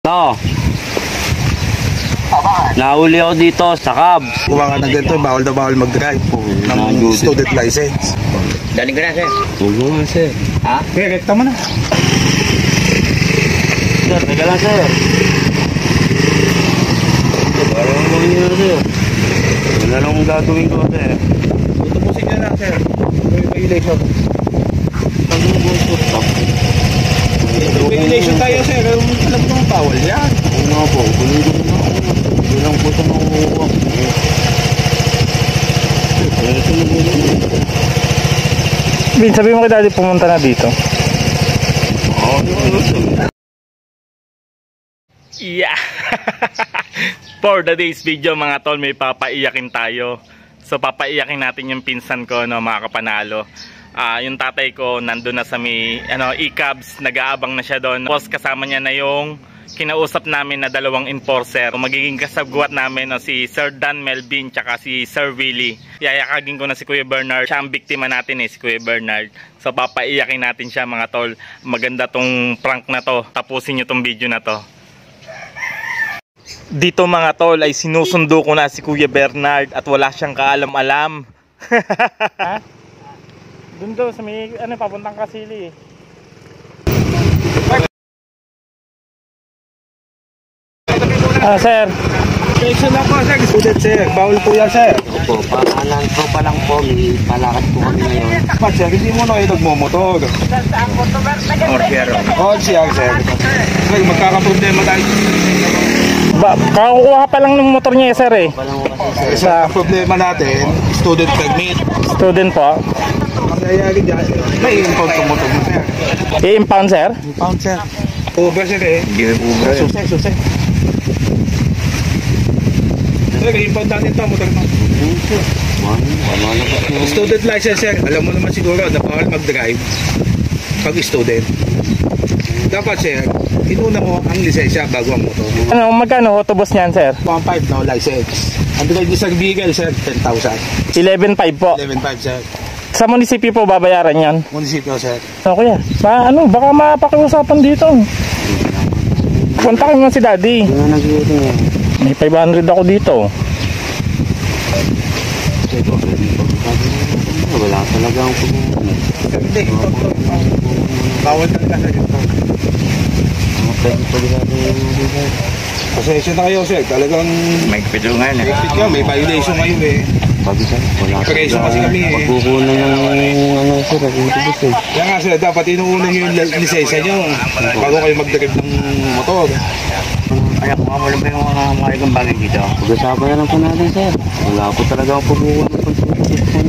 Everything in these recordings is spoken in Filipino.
No. Nahuli ako dito sa cab. Kuha ka ng ganito, bawal na bawal mag-drive ng student license. Daling ko na, sir. Huwag nga, sir. Ha? Okay, rekta mo na. Sir, teka lang, sir. Parang huwag nyo na, sir. Wala lang kung gagawin ko, sir. Tutupusin nyo na, sir. May violation. Violation tayo, sir. Alam ko bawal yan. Oo nga po, kunin ko na ako. Hindi lang po sa makukuha. Bin, sabi mo kay daddy pumunta na dito. Yeah. For today's video mga tol, may papaiyakin tayo. So papaiyakin natin yung pinsan ko, no, mga kapanalo. Yung tatay ko nandun na sa may e-cabs, nag-aabang na siya doon. Tapos kasama niya na yung kinausap namin na dalawang enforcer. Magiging kasabguat namin si Sir Dan Melvin tsaka si Sir Willie. Yayakagin ko na si Kuya Bernard. Siya ang biktima natin si Kuya Bernard. So papaiyakin natin siya mga tol. Maganda tong prank na to. Tapusin nyo tong video na to. Dito mga tol ay sinusundo ko na si Kuya Bernard at wala siyang kaalam-alam. Doon daw sa may papuntang Kasili. Sir. Inspection lang po, sir. Student, sir. Bawal po yan, sir. Opo, pa lang po. May palakad po kami ngayon. But, sir, hindi mo na kayo nagmumotor. Sir. Sir, magkakaproblema tayo. Kakukuha pa lang ng motor niya sir eh. Sa problema natin, student permit. Student po. Mangyayari dyan, may impound sa motor mo, sir. I-impound sir? Impound, sir. Uber, sir eh. Hindi mo uber. Susay. Sir, i-impound natin ito, motor mo. Student license, sir. Alam mo naman siguro na bawal mag-drive pag student. Dapat, sir, inuna mo ang lisensya bago ang motor. Magkano autobus niyan, sir? 1.5 no license. Ang bigay niyo sa vehicle, sir, 10,000. 11.5 po. 11.5, sir. Sa munisipyo po babayaran yan? Munisipyo, sir. Kuya, baka mapakiusapan dito. Kontakin mo si daddy. May 500 ako dito. Wala talaga ang pumunta. Hindi, bawal talaga sa dito. Pasensya na kayo, sir. Talagang May pidungan eh. may violation kayo eh. Wala Preso kasi kami eh. Pagkukunan ng sir, autobus eh. Kaya nga, sir, dapat inuuna nyo yung lisensya nyo bago kayo mag-drive ng motor. Kaya kung mo lang ba yung mga ibang bagay dito? Pag-usapan na lang po natin, sir. Wala po talaga ang pagkukunan ng pagkukunan.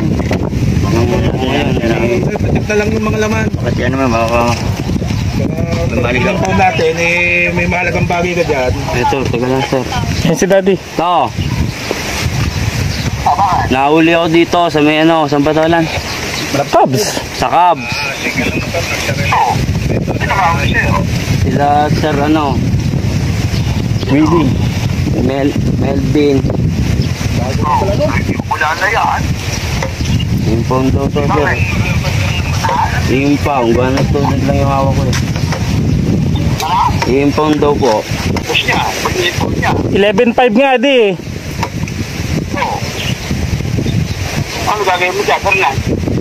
Sir, patik na lang yung mga laman. Kasi ano baka Pag po natin, may mahalagang bagay ka dyan. Ito, taga lang, sir. Yan si daddy. Ito. Nahuli ako dito sa may sa Batalan. Cabs. Sa cab. Sila, sir, Willie. Melvin. Wala na yan. Impound daw to, sir. Impound. Gano'n student lang yung hawak ko eh. Impound daw po. 11.5 nga di eh. Ano gagawin mo dyan, Fernand?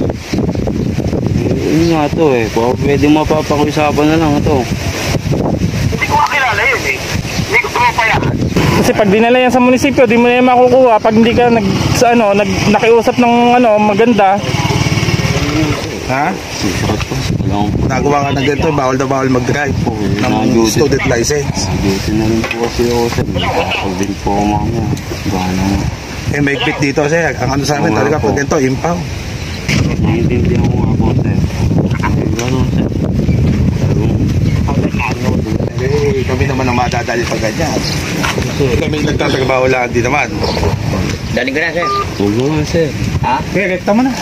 Yun nga to eh. Kung pwede mapapakiusapan na lang ito. Hindi ko makilala yun eh. Hindi ko pa yan. Kasi pag dinala yan sa munisipyo, di mo na yan makukuha pag hindi ka nakiusap ng maganda. Ha? Nagawa ka ng ganito, bawal na bawal mag-drive ng student license. Duty na rin po kasi ako, sir. Pag din po ako mamaya. Gana na. May fit dito, sir. Ang sa amin talaga pag ganito, impound. Naiintindihan ko nga po, sir. Gano'n, sir. Kami naman ang madadali pag ganyan. Kami nagtatrabaho lang din naman. Daling ko na, sir. Huwag nga, sir. Ha? Okay, rekta mo na.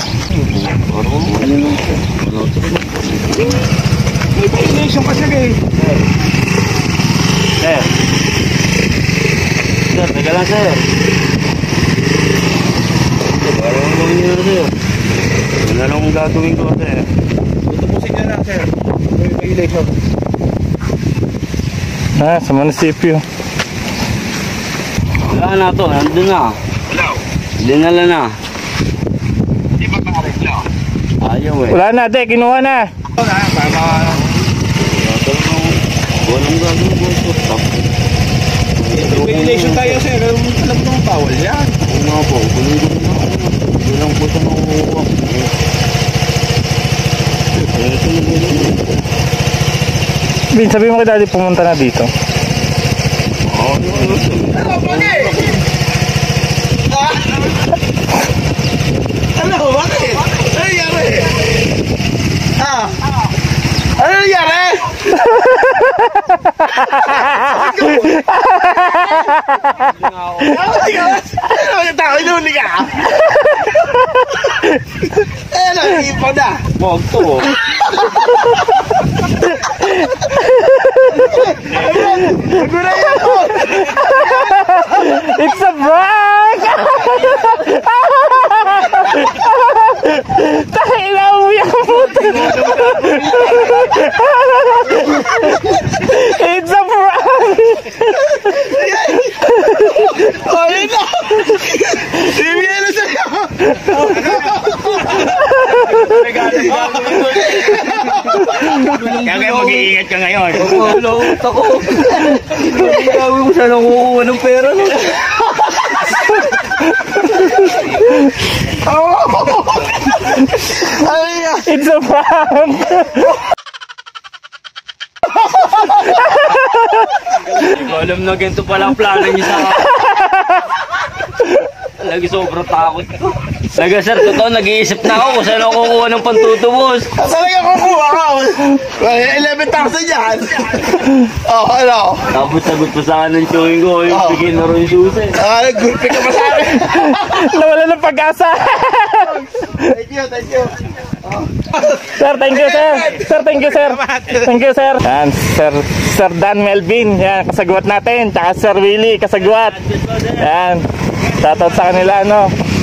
May violation ka, sir eh. Sir. Sir, teka lang, sir. Parang huwag nyo na, sir. Wala lang kung gagawin ko, sir. Tutupusin nyo na, sir. May violation. Sa munisipyo. Wala na to, nandun na. Hello? Dinala na. Di ba makareglo? Ayaw eh. Wala na, de, kinuha na. Walang gagawin ko. Regulation tayo sir, alam mo naman bawal yan. Oo nga po, kunin ko na ako. Hindi lang po ito makukuha. Bin, sabi mo kay daddy pumunta na dito. Ano, bakit? Ano nangyari? Ano nangyari? Ano yung tao? Inuli ka? Ano, ipaw na. Wag to. It's a prank! Tayo na, umiyak mo. It's a prank! Ayun na! Ibigay na sa'yo! Kaya mag-iingat ka ngayon. Laut ako. Ang gawin mo sana kukuha ng pera no? It's a prank! Hindi ko alam na ganito palang plano niyo sa akin. Lagi sobrang takot ko. Talaga sir, totoo, nag-iisip na ako kung saan ako kukuha ng pantutubos. Saan ka kukuha ka? 11,000 yan! Oh, ano? Tapos sagot pa sa akin ng chewing ko, yung bigay na rin susi. Nag-group ka pa sa akin. Nawala ng pag-asa! Thank you, thank you. Sir, thank you, sir. Sir, thank you, sir. Thank you, sir. Yan, Sir Dan Melvin. Yan, kasagwat natin. Tsaka Sir Willie, kasagwat. Yan. Shoutout sa kanila, no.